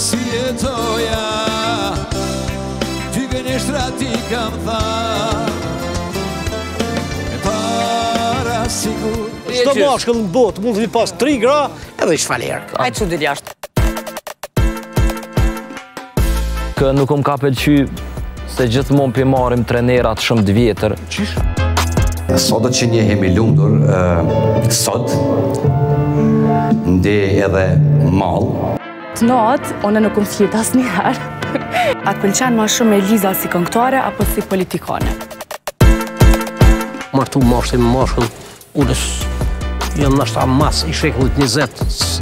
si jetoja Ty gënjeshtra ti kam tha E para sigur Çdo mashkull në botë mund të pas 3 gra edhe i shfaler. Ai çu del jashtë. Kë nuk më ka pëlqy se gjithmonë pi marrim trenerat shumë të vjetër. Qish? Sot që ne jemi lundur, sot, nde edhe mall. Të natë, unë nuk më flirt asnjëherë. A të pëlqen ma shumë Eliza si këngëtare apo si politikane? Martu mashti me mashkull, ulës janë nashta mas i shekullit 20.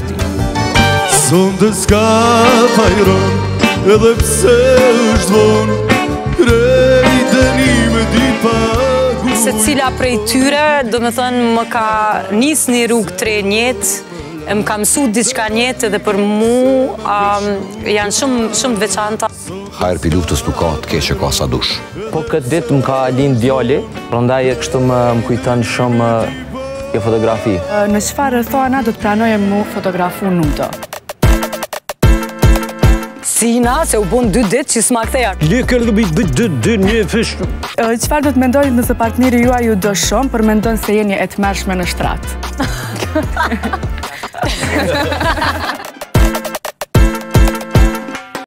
Sonde s'ka fajron edhe pse është vonë Krej dënime di pagu Se cila prej tyre, do me thënë, më ka nis një rrugë tre njetë, më ka mësu diçka njetë edhe për mu janë shumë të veçanta. Hajër pi luftës nuk ka të keqe ka sa dush. Po këtë ditë më ka lind djali, prandaj e kështu më kujton shumë kjo fotografi. Në çfarë thona do të pranoje mu fotografu nudo? Sina, se u bun 2 ditë që s'ma ktheja. Lekër dhe bëjt 2 një fish. Çfarë do të mendojnë nëse partneri juaj ju do shumë, për mendon se jeni e tmerrshme në shtrat?